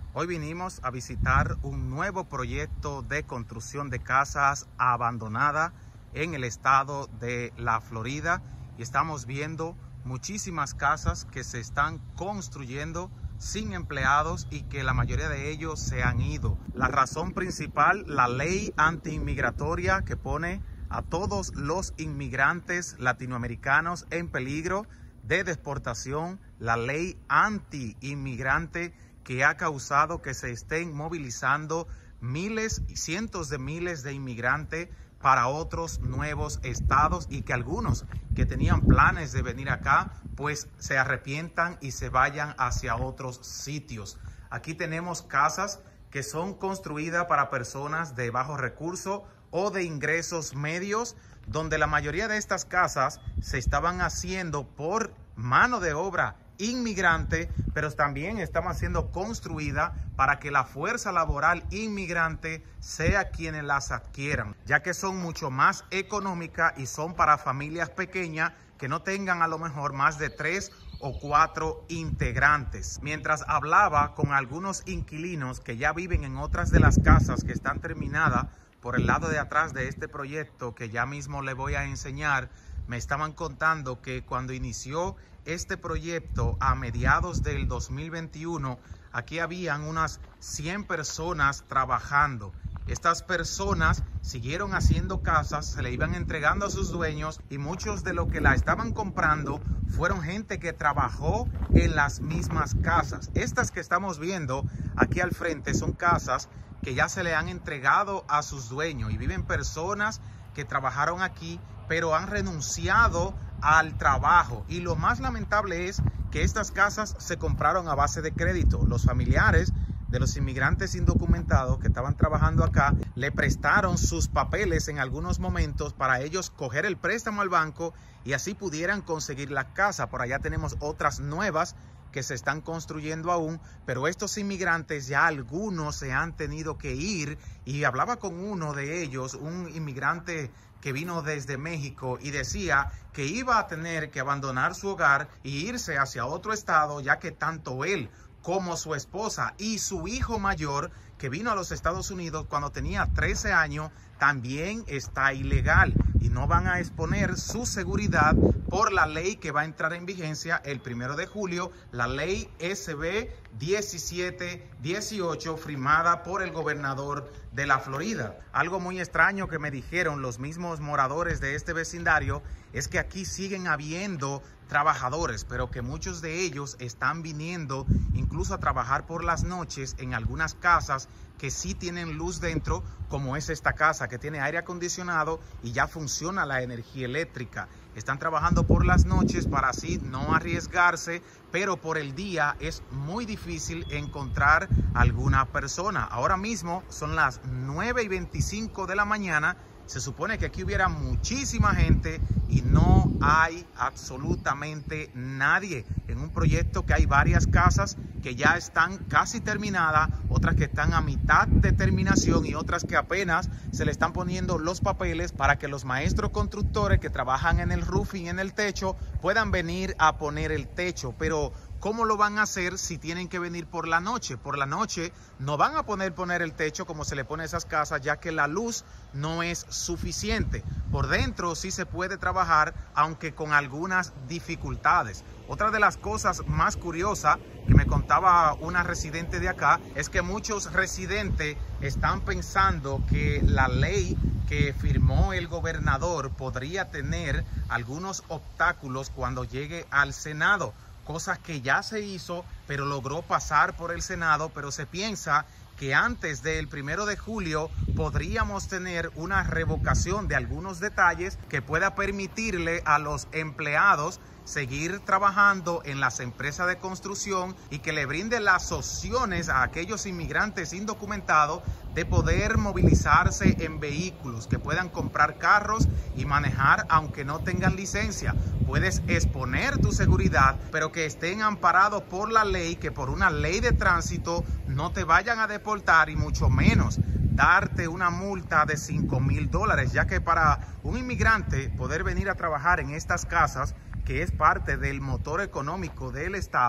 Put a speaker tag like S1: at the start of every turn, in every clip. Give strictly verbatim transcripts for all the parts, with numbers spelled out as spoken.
S1: Hoy vinimos a visitar un nuevo proyecto de construcción de casas abandonada en el estado de la Florida y estamos viendo muchísimas casas que se están construyendo sin empleados y que la mayoría de ellos se han ido. La razón principal, la ley antiinmigratoria que pone a todos los inmigrantes latinoamericanos en peligro de deportación, la ley anti-inmigrante que ha causado que se estén movilizando miles y cientos de miles de inmigrantes para otros nuevos estados y que algunos que tenían planes de venir acá pues se arrepientan y se vayan hacia otros sitios. Aquí tenemos casas que son construidas para personas de bajos recursos o de ingresos medios, donde la mayoría de estas casas se estaban haciendo por mano de obra inmigrante, pero también están siendo construidas para que la fuerza laboral inmigrante sea quienes las adquieran, ya que son mucho más económicas y son para familias pequeñas que no tengan a lo mejor más de tres o cuatro integrantes. Mientras hablaba con algunos inquilinos que ya viven en otras de las casas que están terminadas por el lado de atrás de este proyecto, que ya mismo le voy a enseñar, me estaban contando que cuando inició este proyecto a mediados del dos mil veintiuno, aquí habían unas cien personas trabajando. Estas personas siguieron haciendo casas, se le iban entregando a sus dueños y muchos de los que la estaban comprando fueron gente que trabajó en las mismas casas. Estas que estamos viendo aquí al frente son casas que ya se le han entregado a sus dueños y viven personas que trabajaron aquí pero han renunciado al trabajo, y lo más lamentable es que estas casas se compraron a base de crédito. Los familiares de los inmigrantes indocumentados que estaban trabajando acá le prestaron sus papeles en algunos momentos para ellos coger el préstamo al banco y así pudieran conseguir la casa. Por allá tenemos otras nuevas que se están construyendo aún, pero estos inmigrantes ya algunos se han tenido que ir, y hablaba con uno de ellos, un inmigrante que vino desde México, y decía que iba a tener que abandonar su hogar e irse hacia otro estado, ya que tanto él como su esposa y su hijo mayor, que vino a los Estados Unidos cuando tenía trece años, también está ilegal y no van a exponer su seguridad por la ley que va a entrar en vigencia el primero de julio, la ley S B diecisiete dieciocho, firmada por el gobernador de la Florida. Algo muy extraño que me dijeron los mismos moradores de este vecindario es que aquí siguen habiendo trabajadores, pero que muchos de ellos están viniendo incluso a trabajar por las noches en algunas casas que sí tienen luz dentro, como es esta casa que tiene aire acondicionado y ya funciona la energía eléctrica. Están trabajando por las noches para así no arriesgarse, pero por el día es muy difícil encontrar alguna persona. Ahora mismo son las nueve y veinticinco de la mañana. Se supone que aquí hubiera muchísima gente y no hay absolutamente nadie en un proyecto que hay varias casas que ya están casi terminadas, otras que están a mitad de terminación y otras que apenas se le están poniendo los papeles para que los maestros constructores que trabajan en el roofing, en el techo, puedan venir a poner el techo. Pero ¿cómo lo van a hacer si tienen que venir por la noche? Por la noche no van a poder poner el techo como se le pone a esas casas, ya que la luz no es suficiente. Por dentro sí se puede trabajar, aunque con algunas dificultades. Otra de las cosas más curiosas que me contaba una residente de acá es que muchos residentes están pensando que la ley que firmó el gobernador podría tener algunos obstáculos cuando llegue al Senado. Cosas que ya se hizo, pero logró pasar por el Senado, pero se piensa que antes del primero de julio podríamos tener una revocación de algunos detalles que pueda permitirle a los empleados seguir trabajando en las empresas de construcción y que le brinde las opciones a aquellos inmigrantes indocumentados de poder movilizarse en vehículos, que puedan comprar carros y manejar aunque no tengan licencia. Puedes exponer tu seguridad, pero que estén amparados por la ley, que por una ley de tránsito no te vayan a deportar y mucho menos darte una multa de cinco mil dólares, ya que para un inmigrante poder venir a trabajar en estas casas, que es parte del motor económico del estado,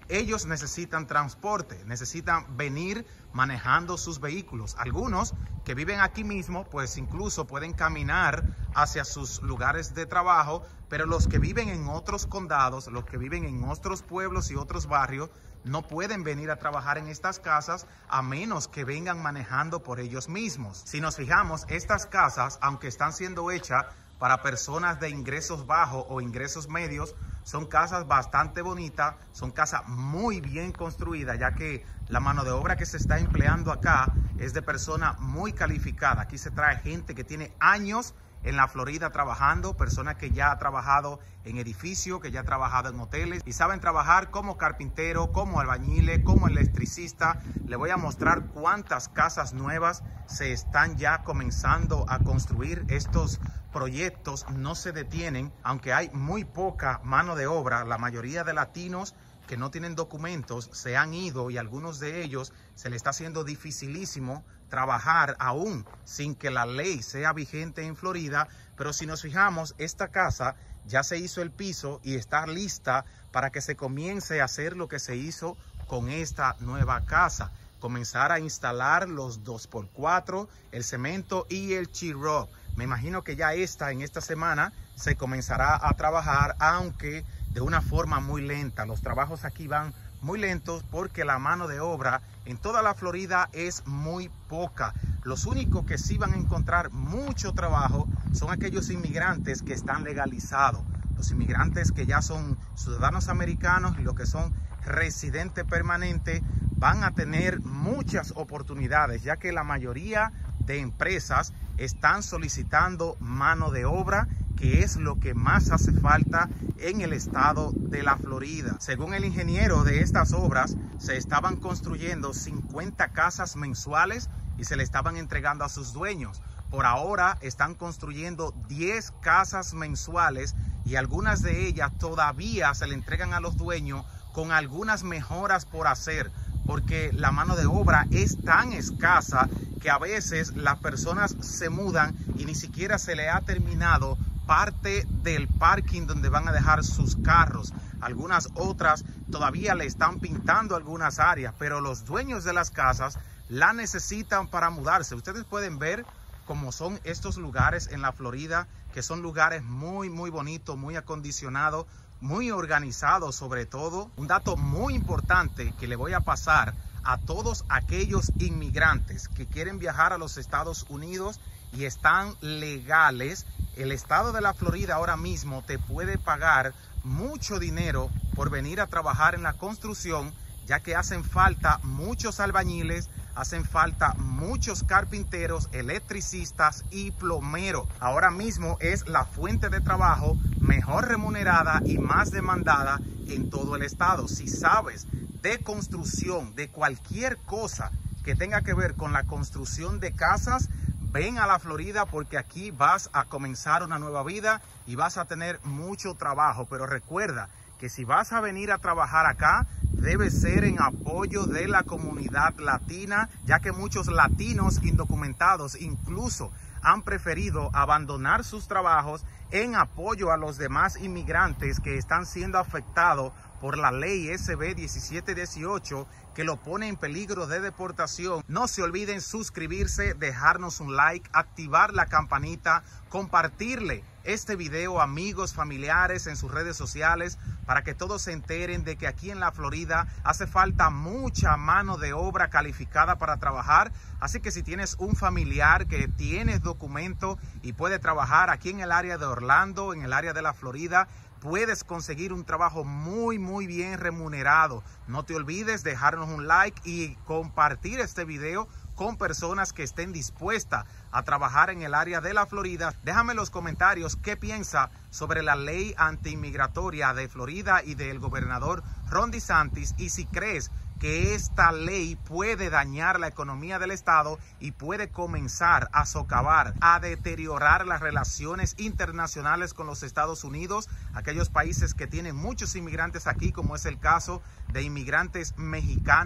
S1: ellos necesitan transporte, necesitan venir manejando sus vehículos. Algunos que viven aquí mismo, pues incluso pueden caminar hacia sus lugares de trabajo, pero los que viven en otros condados, los que viven en otros pueblos y otros barrios, no pueden venir a trabajar en estas casas a menos que vengan manejando por ellos mismos. Si nos fijamos, estas casas, aunque están siendo hechas para personas de ingresos bajos o ingresos medios, son casas bastante bonitas, son casas muy bien construidas, ya que la mano de obra que se está empleando acá es de personas muy calificadas. Aquí se trae gente que tiene años en la Florida trabajando, personas que ya ha trabajado en edificios, que ya ha trabajado en hoteles y saben trabajar como carpintero, como albañiles, como electricista. Le voy a mostrar cuántas casas nuevas se están ya comenzando a construir. Estos proyectos no se detienen, aunque hay muy poca mano de obra. La mayoría de latinos que no tienen documentos se han ido y a algunos de ellos se les está haciendo dificilísimo trabajar aún sin que la ley sea vigente en Florida. Pero si nos fijamos, esta casa ya se hizo el piso y está lista para que se comience a hacer lo que se hizo con esta nueva casa. Comenzar a instalar los dos por cuatro, el cemento y el sheetrock. Me imagino que ya esta, en esta semana se comenzará a trabajar, aunque de una forma muy lenta. Los trabajos aquí van muy lentos porque la mano de obra en toda la Florida es muy poca. Los únicos que sí van a encontrar mucho trabajo son aquellos inmigrantes que están legalizados. Los inmigrantes que ya son ciudadanos americanos y los que son residentes permanentes van a tener muchas oportunidades, ya que la mayoría de empresas están solicitando mano de obra, que es lo que más hace falta en el estado de la Florida. Según el ingeniero de estas obras, se estaban construyendo cincuenta casas mensuales y se le estaban entregando a sus dueños. Por ahora están construyendo diez casas mensuales y algunas de ellas todavía se le entregan a los dueños con algunas mejoras por hacer, porque la mano de obra es tan escasa que a veces las personas se mudan y ni siquiera se le ha terminado parte del parking donde van a dejar sus carros. Algunas otras todavía le están pintando algunas áreas, pero los dueños de las casas la necesitan para mudarse. Ustedes pueden ver cómo son estos lugares en la Florida, que son lugares muy, muy bonitos, muy acondicionados, muy organizados sobre todo. Un dato muy importante que le voy a pasar a todos aquellos inmigrantes que quieren viajar a los Estados Unidos y están legales. El estado de la Florida ahora mismo te puede pagar mucho dinero por venir a trabajar en la construcción, ya que hacen falta muchos albañiles, hacen falta muchos carpinteros, electricistas y plomeros. Ahora mismo es la fuente de trabajo mejor remunerada y más demandada en todo el estado. Si sabes de construcción, de cualquier cosa que tenga que ver con la construcción de casas, ven a la Florida, porque aquí vas a comenzar una nueva vida y vas a tener mucho trabajo. Pero recuerda que si vas a venir a trabajar acá, debe ser en apoyo de la comunidad latina, ya que muchos latinos indocumentados incluso han preferido abandonar sus trabajos en apoyo a los demás inmigrantes que están siendo afectados por la ley S B diecisiete dieciocho, que lo pone en peligro de deportación. No se olviden suscribirse, dejarnos un like, activar la campanita, compartirle este video a amigos, familiares en sus redes sociales, para que todos se enteren de que aquí en la Florida hace falta mucha mano de obra calificada para trabajar. Así que si tienes un familiar que tiene documento y puede trabajar aquí en el área de Orlando, en el área de la Florida, puedes conseguir un trabajo muy muy bien remunerado. No te olvides dejarnos un like y compartir este video con personas que estén dispuestas a trabajar en el área de la Florida. Déjame en los comentarios qué piensa sobre la ley antiinmigratoria de Florida y del gobernador Ron DeSantis, y si crees que esta ley puede dañar la economía del estado y puede comenzar a socavar, a deteriorar las relaciones internacionales con los Estados Unidos, aquellos países que tienen muchos inmigrantes aquí, como es el caso de inmigrantes mexicanos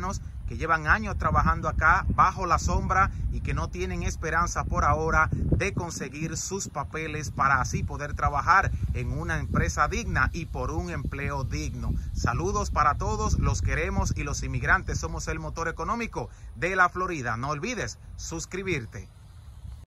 S1: que llevan años trabajando acá bajo la sombra y que no tienen esperanza por ahora de conseguir sus papeles para así poder trabajar en una empresa digna y por un empleo digno. Saludos para todos, los queremos y los inmigrantes somos el motor económico de la Florida. No olvides suscribirte.